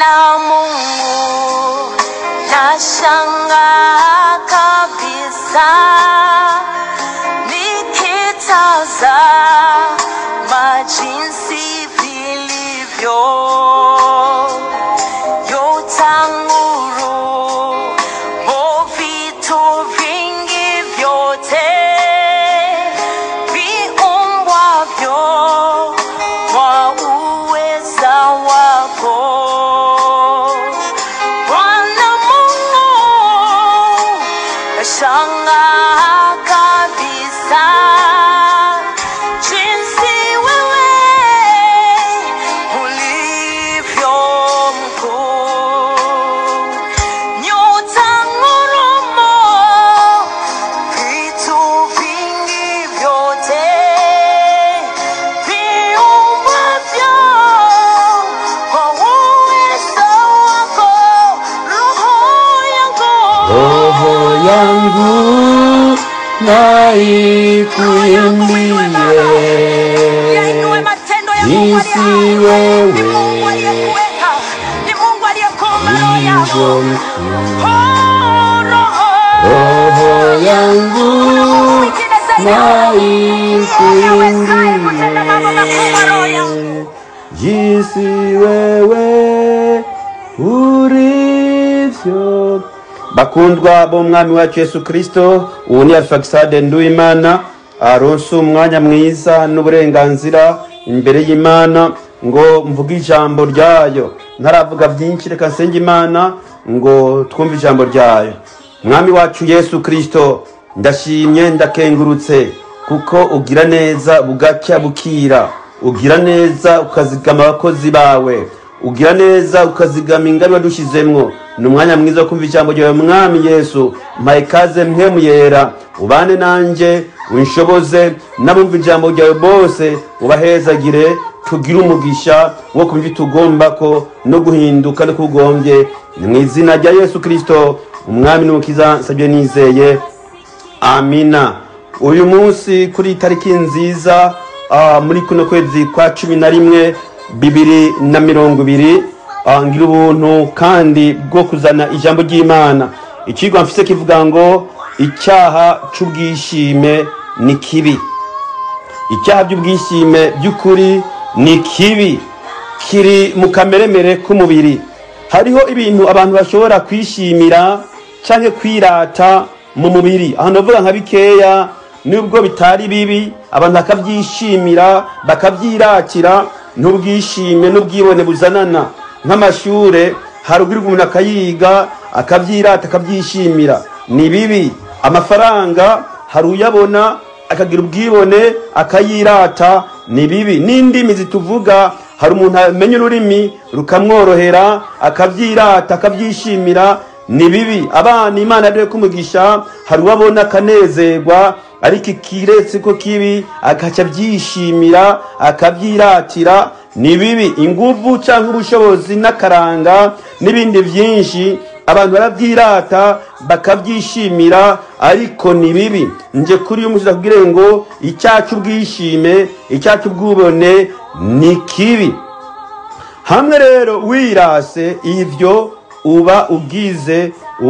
na Mungu nashangaa kabisa nikitazama jinsi vilivyo yangu na ikuimbie jinsi wewe ulivyo mkuu. Roho yangu na ikuimbie jinsi wewe ulivyo. Bakundwa b'umwami wacu Yesu Kristo, ubu ni Alfaxade Nduwimana aronse umwanya mwiza n'uburenganzira imbere y'Imana ngo mvuge ijambo ryayo. Ntaravuga byinshi, reka nsenge Imana ngo twumve ijambo ryayo. Mwami wacu Yesu Kristo, ndashimye ndakengurutse kuko ugira neza bugacya bukira, ugira neza ukazigama abakozi bawe, ugira neza ukazigama ingabe wadushizemwo. Numwanya mwiza wo kumva ijambo ryawe mwami Yesu. Mpaye ikaze mpemu yera, ubane nanje unshoboze n'abumva ijambo ryawe bose ubahezagire, tugire umugisha wo kumva tugomba ko no guhinduka no kugombye. Ni mu izina rya Yesu Kristo umwami n'umukiza nsabye nizeye, amina. Uyu munsi kuri tariki nziza muri kuno kwezi kwa 11 2020 ngira ubuntu kandi bwo kuzana ijambo ry'Imana. Ikigwa mfise kivuga ngo icyaha cy'ubwishime ni kibi. Icyaha by'ubwishime by'ukuri ni kibi, kiri mu kameremere k'umubiri. Hariho ibintu abantu bashobora kwishimira canke kwirata mu mubiri, aho novuga nka bikeya nubwo bitari bibi, abantu bakabyishimira bakabyiratira. N'ubwishime n'ubwibone buzanana nk'amashure, haruguru umuntu akayiga akabyirata akabyishimira, ni bibi. Amafaranga hari uyabona akagira ubwibone akayirata, ni bibi. N'indimi zituvuga, hari umuntu amenya ururimi rukamworohera akabyirata akabyishimira, ni bibi. Abana Imana ariwe kumugisha, hari uwabona akanezerwa, ariko ikiretse ko kibi akaca byishimira akabyiratira, ni bibi. Inguvu cyangwa ubushobozi n'akaranga n'ibindi byinshi abantu barabyirata bakabyishimira, ariko ni bibi. Nje kuri uyu munsi ndakubwire ngo icyacu ubwishime, icyacu ubwubone ni kibi. Hamwe rero wirase ivyo uba ubwize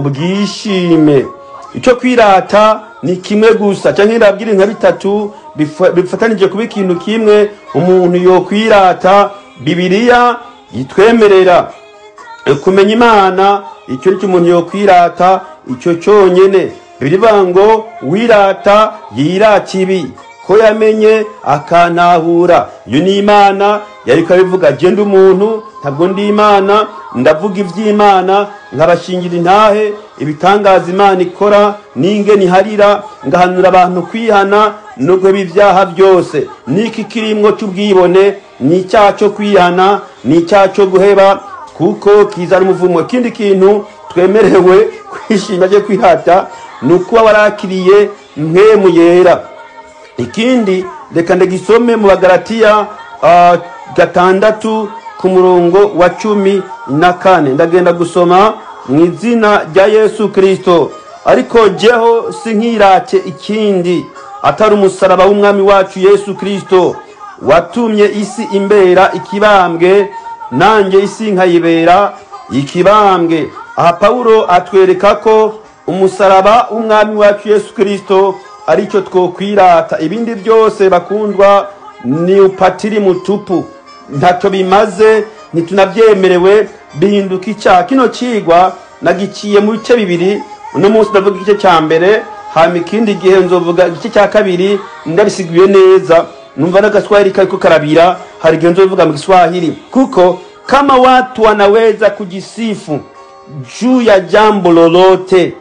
ubwishime. Icyo kwirata ni kimwe gusa, cyangwa ndabwire nka bitatu bifatanije kuba ikintu kimwe. Umuntu yo kwirata, Bibiliya yitwemerera kumenya Imana, icyo ni cyo umuntu yo kwirata, icyo cyonyene. Bivuga ngo wirata yirata ibi ko yamenye akantahura. Iyo ni Imana yari kabivuga, genda umuntu ntabwo ndi Imana, ndavuga iby'Imana nkabashingira intahe ibitangaza Imana ikora n'ingene iharira, ngahanura abantu kwihana no guheba ibyaha byose. Niki kirimwo cy'ubwibone, ni icyaha cyo kwihana, ni icyaha cyo guheba kuko kizana umuvumo. Ikindi kintu twemerewe kwishima cyo kwihata ni ukuba warakiriye mpemu yera. Ikindi reka ndagisome mu Bagalatiya 6 ku murongo wa 14. Ndagenda gusoma mu izina rya Yesu Kristo. Ariko jeho sinkirate ikindi atari umusaraba w'umwami wacu Yesu Kristo, watumye isi imbera ikibambwe nanjye isi nkayibera ikibambwe. Aha Pawulo atwereka ko umusaraba w'umwami wacu Yesu Kristo aricyo twokwirata. Ibindi byose bakundwa ni upatiri mutupu, ntacyo bimaze, ntitunabyemerewe, bihinduka icyaha. Kino cigwa nagiciye mu bice bibiri. Uno munsi ndavuga igice cya mbere, hama ikindi gihe nzovuga igice cya kabiri ndabisiguye neza. Numva n'agaswahili kariko karabira, hari igihe nzovuga mu Kiswahili. Kuko kama watu wanaweza kujisifu juu ya jambo lolote,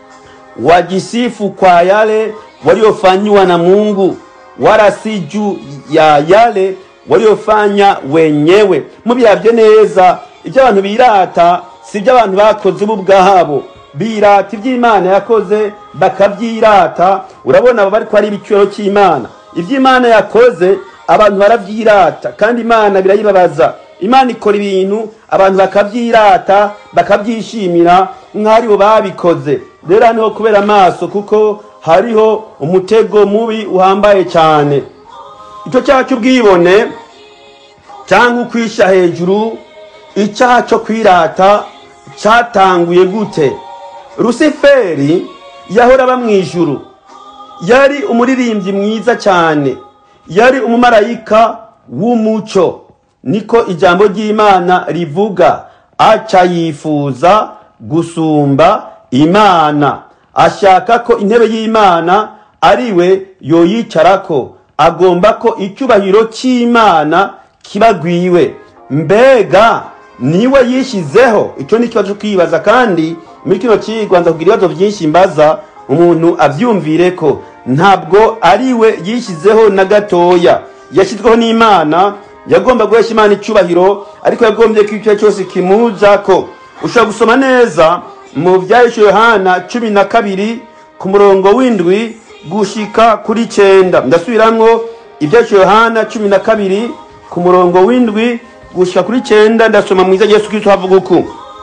wajisifu kwa yale waliofanywa na Mungu, wala si juu ya yale waliofanya wenyewe. Mubyavye neza, ibyo abantu birata si ibyo abantu bakoze ubwabo, birata iby'Imana yakoze bakabyirata. Urabona abo bari ko ari ibiciro cy'Imana, iby'Imana yakoze abantu baravyirata, kandi Imana birayibabaza. Imana ikora ibintu abantu bakavyirata bakabyishimira nk'ari bo babikoze. Rero niho kubera amaso, kuko hariho umutego mubi uhambaye cyane. Icyo cyaha cy'ubwibone cyangwa ukwisha hejuru, icyaha cyo kwirata cyatanguye gute? Rusiferi yahora aba mu ijuru, yari umuririmbyi mwiza cyane, yari umumarayika w'umuco, niko ijambo ry'Imana rivuga. Aca yifuza gusumba Imana, ashaka ko intebe y'Imana ariwe yoyicarako, agomba ko icyubahiro cy'Imana kibagwiwe. Mbega niwe yishizeho? Icyo ni kibazo kwibaza, kandi muri kino cigwa nza kugira ibibazo byinshi mbaza umuntu avyumvire ko ntabwo ariwe yishizeho na gatoya. Yashizweho n'Imana, yagomba guhesha Imana icyubahiro, ariko yagombye ko icyo cyose kimujako. Ushobora gusoma neza mu Byahishuwe Yohana 12 ku murongo w'indwi gushika kuri 9. Ndasubiramwo Ibyahishuwe Yohana 12 ku murongo w'indwi gushika kuri 9. Ndasoma mu izina Yesu Kristo havuga uku: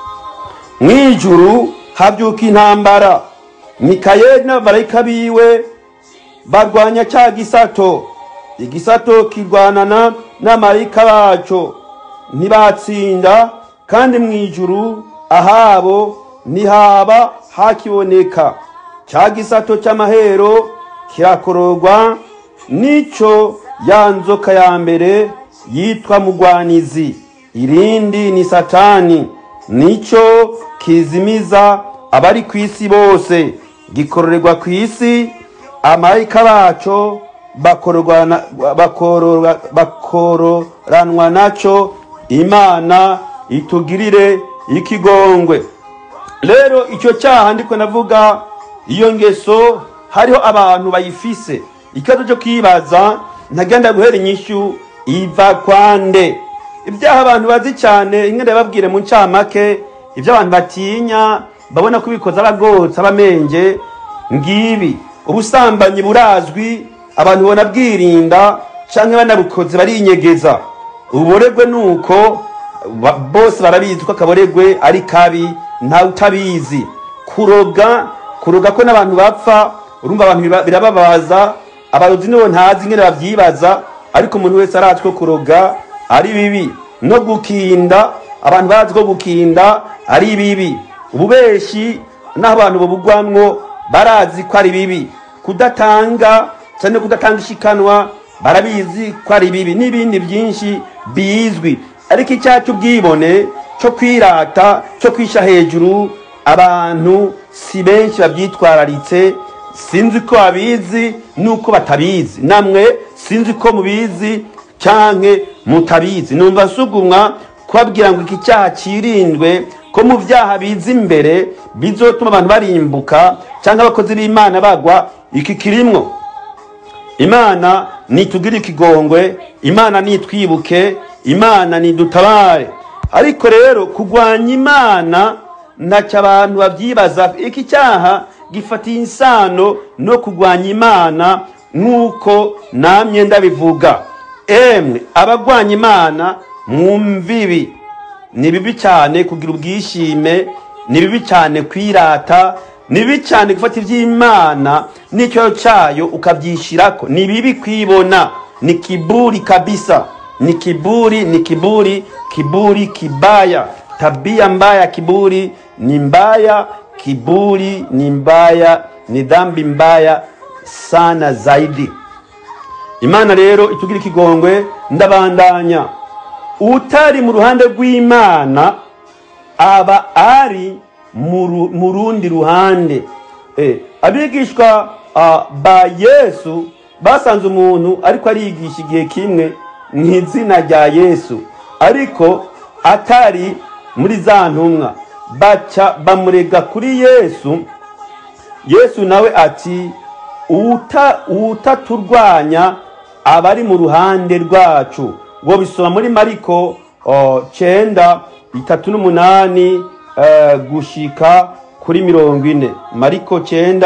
mwijuru habyuka intambara, Mikayeli n'abamarayika biwe barwanya cya gisato. Igisato kirwanana n'amarayika baco, ntibatsinda, kandi mwijuru ahabo ntihaba hakiboneka. Cya gisato cy'amahero kirakororwa, nico ya nzoka ya mbere yitwa mugwanizi, irindi ni Satani, nico kizimiza abari ku isi bose. Gikororerwa ku isi, amarayika baco bakororanwa naco. Imana itugirire ikigongwe. Rero icyo cyaha ndiko navuga, iyo ngeso hariho abantu bayifise. Ikibazo cyo kibaza, ntagenda guhera inyishu iva kwande. Ibyaha abantu bazi cyane, ingende babwire mu ncamake, ibyo abantu batinya babona kubikoza abagotsa abamenje ngibi. Ubusambanyi burazwi, abantu bona bwirinda canke banabukoze barinyegeza. Uboregwe nuko bose barabizi ko akaboregwe ari kabi, nta utabizi. Kuroga ko n'abantu bapfa, urumva abantu birababaza. Abarozi nibo ntazi ngene bavyibaza, ariko umuntu wese arazi ko kuroga ari bibi. No gukinda, abantu bazi ko gukinda ari bibi. Ububeshi naho abantu bubugwamwo barazi ko ari bibi. Kudatanga cyane, kudatanga ishikanwa barabizi ko ari bibi, n'ibindi byinshi bizwi. Ariko icyaha cy'ubwibone, cyo kwirata, cyo kwisha hejuru, abantu si benshi babyitwararitse. Sinzi ko abizi nuko batabizi, namwe sinzi ko mubizi canke mutabizi. Numva nsugumwa kubabwira ngo iki cyaha kirindwe, ko mu byaha biza imbere bizotuma abantu barimbuka canke abakozi b'Imana bagwa. Iki kirimwo. Imana nitugire ikigongwe, Imana nitwibuke, Imana nidutabare. Ariko rero kugwanya Imana ntacyo abantu babyibaza. Iki cyaha gifatiye insano no kugwanya Imana, nk'uko namye ndabivuga. Emwe abagwanya Imana mwumvibi, ni bibi cyane kugira ubwishime, ni bibi cyane kwirata, ni bibi cyane gufata iby'Imana n'icyo cyayo ukabyishirako, ni bibi kwibona, ni kiburi kabisa. ni kiburi kibaya. Tabia mbaya, kiburi ni mbaya, kiburi ni mbaya, ni dhambi mbaya sana zaidi. Imana rero itugira ikigongwe, ndabandanya. Utari mu ruhande rw'Imana aba ari mu rundi ruhande. Abigishwa ba Yesu basanze umuntu ariko arigisha igihe kimwe mw'izina rya Yesu, ariko atari muri za ntumwa. Baca bamurega kuri Yesu. Yesu nawe ati utaturwanya abari mu ruhande rwacu. Ngo bisoma muri Mariko 9:38 gushika kuri 40. Mariko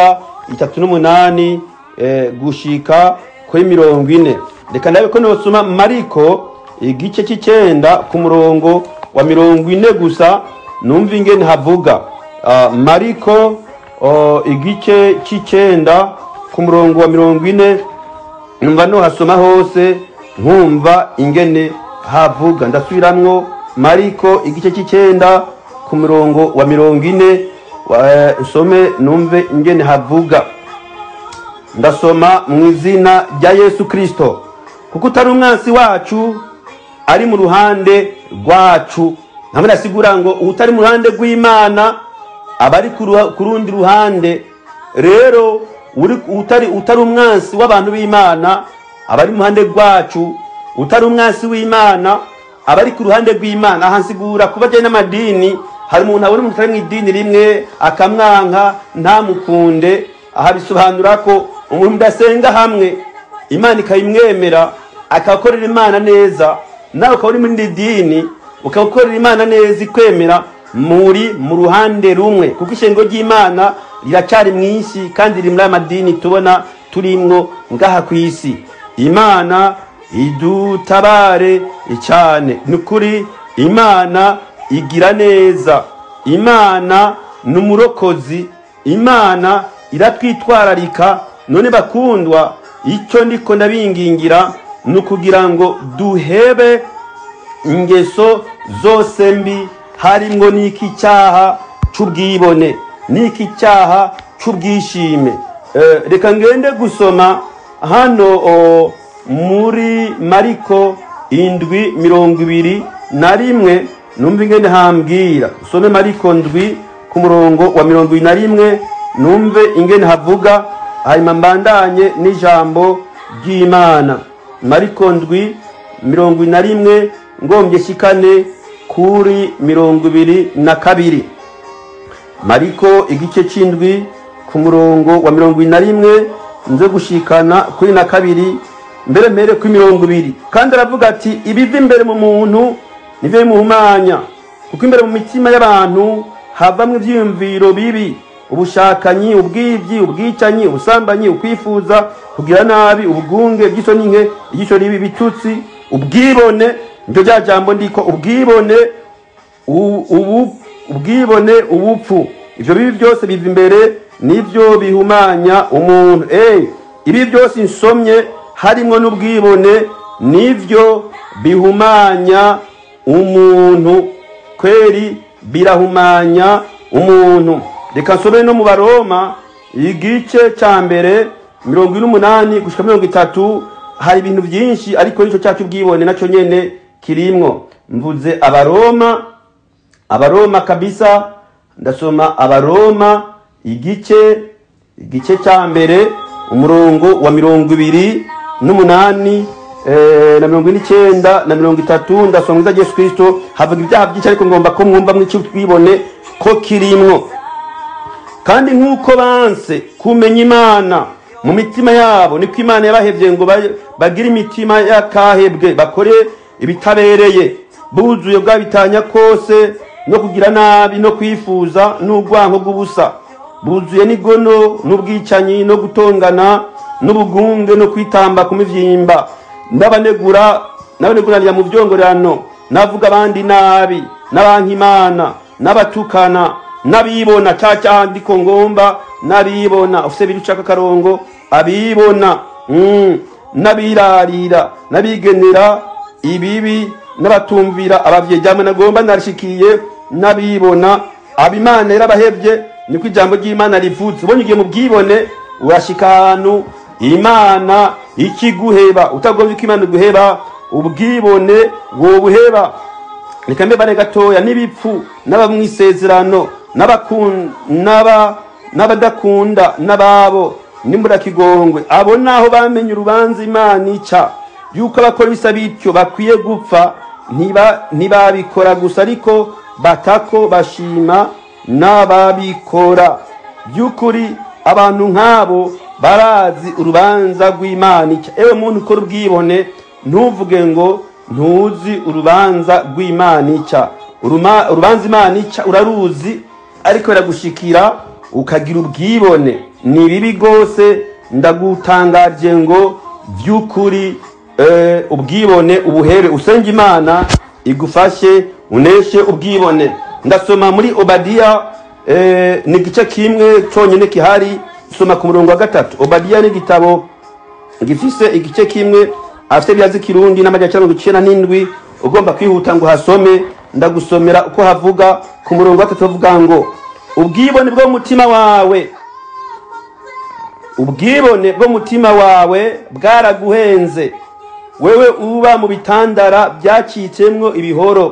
9:38 gushika kuri 40. Reka ndabe ko nosoma Mariko igice cy'icenda ku murongo wa 40 gusa numva ingene havuga. Mariko igice cy'icenda ku murongo wa 40 numva no hasoma hose nkumva ingene havuga. Ndasubiramwo Mariko igice cy'icenda ku murongo wa 40 nsome numve ingene havuga. Ndasoma mu izina rya Yesu Kristo. Kuko utari umwansi wacu ari mu ruhande rwacu. Namwe nasigura ngo utari mu ruhande rw'Imana abari ku rundi ruhande. Rero utari umwansi w'abantu b'Imana abari mu ruhande rwacu. Utari umwansi w'Imana abari ku ruhande rw'Imana. Ahansigura kuba je n'amadini, hari umuntu abona umuntu ari mu idini rimwe akamwanka ntamukunde. Aha bisobanura ko umuntu udasenga hamwe Imana ikayimwemera akakorera Imana neza, nawe ukaba uri muri dini ukakorera Imana neza ikwemera, muri mu ruhande rumwe. Kuko ishengo ry'Imana riracari mwinshi kandi riri muri amadini tubona turimwo ngaha ku isi. Imana idutabare cyane. Nukuri Imana igira neza, Imana numurokozi, Imana iratwitwararika. None bakundwa, icyo ndiko ndabingingira nukugira ngo duhebe ingeso zose mbi, harimwo n'iki cyaha cy'ubwibone, n'iki cyaha cy'ubwishime. Reka ngende gusoma hano muri Mariko 7:21 numva ingene hambwira. Usome Mariko 7 ku murongo wa 21 numve ingene havuga, hanyuma mbandanye n'ijambo ry'Imana. Mariko 7:21 ngombye shikane kuri 22. Mariko igice c'indwi ku murongo wa 21 nze gushikana kuri na 2 mbere ku 20. Kandi aravuga ati ibiva imbere mu muntu nive muhumanya, kuko imbere mu mitima y'abantu havamwe ivyiyumviro bibi, ubushakanyi, ubwivyi, ubwicanyi, ubusambanyi, ukwifuza kugira nabi, ubugunge, igisho n'inke, igisho ribi, bitutsi, ubwibone. Njo ja jambo ndiko ubwibone, ubupfu. Ivyo bibi byose biva imbere, nivyo bihumanya umuntu. Ibi byose insomye harimo n'ubwibone, nivyo bihumanya umuntu. Kweri birahumanya umuntu. Reka nsome no mu Baroma igice ca mbere 28 gushika 30. Hari ibintu byinshi ariko nico cyacu bwibone naco nyene kirimwo. Mvuze Abaroma kabisa. Ndasoma Abaroma igice ca mbere umurongo wa 28 na 29 na 30. Ndasoma za Yesu Kristo havuga ibyaha byinshi ariko ngomba ko mwumva mw'icyo twibone ko kirimwo. Kandi nk'uko banse kumenya Imana mu mitima yabo, niko Imana yabahevye ngo bagire imitima yakahebwe, bakore ibitabereye, buzuye bwabitanya kose no kugira nabi no kwifuza n'urwanko rw'ubusa, buzuye n'igono n'ubwicanyi no gutongana n'ubugunge no kwitamba ku mivyimba, n'abaneguranira mu vyongorano, navuga abandi nabi, n'abanka Imana, n'abatukana, n'abibona. Cyaha ndiko ngomba n'abibona, ufise birucaka karongo abibona, n'abirarira, n'abigenera ibibi n'abatumvira abavyeyi. Jamwe nagomba narishikiye n'abibona abimana yarabahevye, niko ijambo ry'Imana rivuze. Ubonye ugiye mu bwibone urashika ahantu Imana ikiguheba, utagombye ko Imana iguheba, ubwibone wobuheba. Reka mbe bane gatoya n'ibipfu n'abamwisezerano n'abadakunda n'ababo nimbura kigongwe, abo naho bamenye urubanza Imana ica yuko abakora bisa bityo bakwiye gupfa, ntibabikora gusa ariko batako bashima n'ababikora. By'ukuri abantu nk'abo barazi urubanza rw'Imana ica. Ewe muntu ukora ubwibone ntuvuge ngo ntuzi urubanza rw'Imana ica. Urubanza Imana ica uraruzi, ariko biragushikira ukagira ubwibone. Ni bibi gose, ndagutangaje ngo by'ukuri ubwibone ubuhere, usenge Imana igufashe uneshe ubwibone. Ndasoma muri Obadiya ni igice kimwe cyonyine kihari, soma ku murongo wa 3. Obadiya ni gitabo gifise igice kimwe, afite byazi Kirundi n'amajyana 97, ugomba kwihuta ngo hasome. Ndagusomera uko havuga ku murongo wa 3, uvuga ngo ubwibone bwo mutima wawe, ubwibone bwo mutima wawe bwaraguhenze, wewe uba mu bitandara byacitsemwo ibihoro,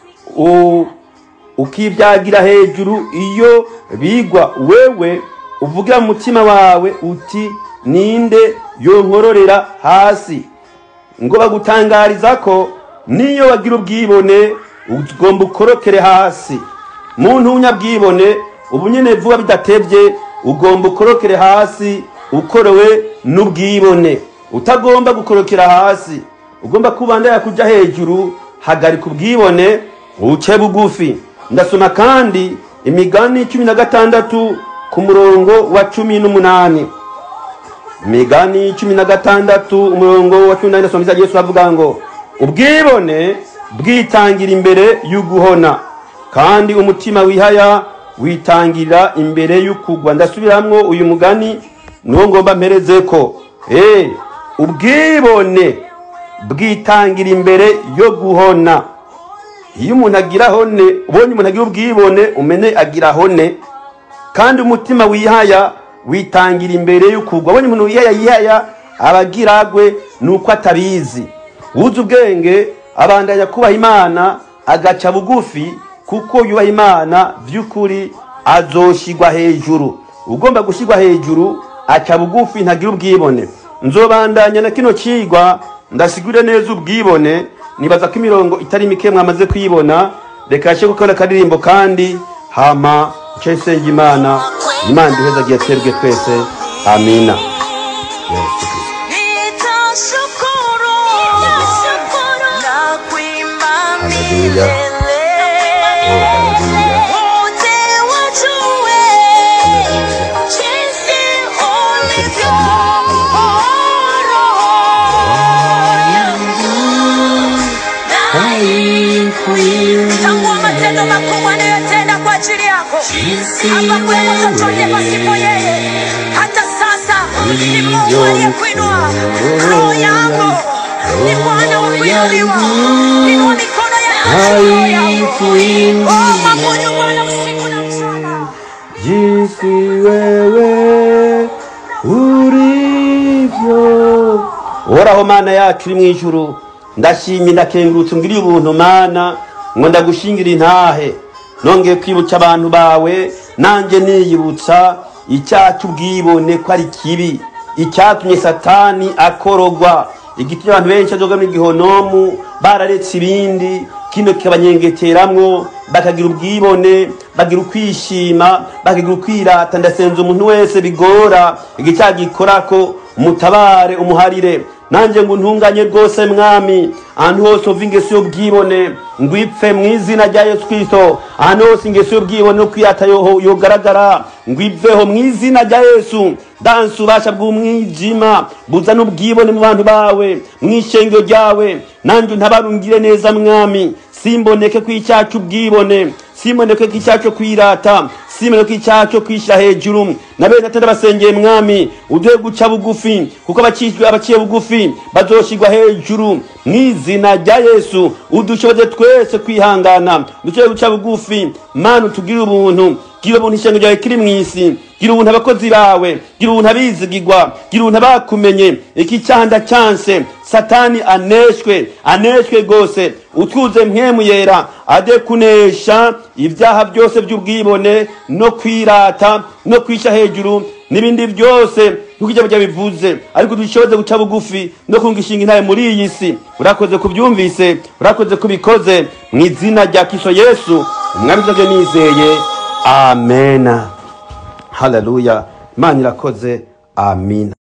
ukibyagira hejuru iyo bigwa. Wewe uvugira mu mutima wawe uti ninde yonkororera hasi, ngo bagutangariza ko niyo wagira ubwibone ugomba ukorokere hasi. Muntu unyabwibone ubu nyene vuba bidatevye ugomba ukorokere hasi, ukorowe n'ubwibone. Utagomba gukorokera hasi, ugomba kubandanya kuja hejuru. Hagarika ubwibone uce bugufi. Ndasoma kandi Imigani 16 ku murongo wa 18. Imigani 16 umurongo wa 18, ndasoma Yesu avuga ngo ubwibone bwitangira imbere y'uguhona, kandi umutima wihaya witangira imbere y'ukugwa. Ndasubiramwo uyu mugani nuwo ngomba mpereze ko ubwibone bwitangira imbere yo guhona. Iyo umuntu agira hone, ubonye umuntu agira ubwibone umene agira hone, kandi umutima wihaya witangira imbere y'ukugwa. Ubonye umuntu yihaya abagiragwe nuko atabizi. Uzi ubwenge abandanya kubaha Imana agaca bugufi, kuko yubaha Imana by'ukuri azoshigwa hejuru. Ugomba gushigwa hejuru aca bugufi, ntagira ubwibone. Nzobandanya na kino cigwa ndasigure neza ubwibone. Nibaza ko imirongo itari mike mwamaze kwibona. Reka nshye gukora kadirimbo kandi hama censenga Imana duheza giye twebwe twese. Amina. Hallelujah. Tambua matendo makubwa anayotenda kwa ajili yako. Hapa kwenu chochote pasipo yeye. Hata sasa ni Mungu aliyekuinua. Roho yako ni Bwana wa kuinuliwa. Inua mikono yako. Oh, mabudu Bwana usiku na mchana. Jinsi wewe urivyo. Uhoraho Mana yacu uri mw'ijuru, ndashimye ndakengurutse ngiriye ubuntu Mana, ngo ndagushingira intahe. Nongeye kwibutsa abantu bawe, nanjye niyibutsa icyacu ubwibone ko ari kibi, icyatumye Satani akorogwa, igitumye abantu benshi azoga mu gihonomu bararetse ibindi, kino kibanyengeteramwo bakagira ubwibone, bagira ukwishima, bagira ukwirata. Ndasenza umuntu wese bigora igicyagikorako umutabare umuharire. Nanje ngo ntunganye rwose Mwami, ahantu hose uva ingeso y'ubwibone ngwipfe mu izina rya Yesu Kristo. Ahantu hose ingeso y'ubwibone no kwiyata yogaragara ngwipfeho mu izina rya Yesu. Danse ubasha bw'umwijima buzana ubwibone mu bantu bawe, mw'ishengero ryawe. Nanje ntabarungire neza Mwami, simboneke kw'icyacu ubwibone, simboneke kw'icyacu kwirata, simeno k'icyaha cyo kwishyira hejuru na bene atenda basengeye mwami uduhe guca bugufi kuko abaciye bugufi bazoshigwa hejuru mu izina rya Yesu. Udushoboze twese kwihangana duce guca bugufi Mana utugire ubuntu, gira ubuntu ishengo ryawe kiri mu isi, gira ubuntu abakozi bawe, gira ubuntu abizigirwa, gira ubuntu abakumenye. Iki cyanda cyanse Satani aneshwe gose, utwuze mpwemu yera ade kunesha ibyaha byose by'ubwibone no kwirata no kwisha hejuru n'ibindi byose nk'uko ijambo bivuze, ariko dushoboze guca bugufi no kungishinga intaye muri iyi si. Urakoze kubyumvise, urakoze kubikoze mu izina rya Kristo Yesu umwami w'ijuru nizeye, amen. Haleluya. Imana irakoze, amen.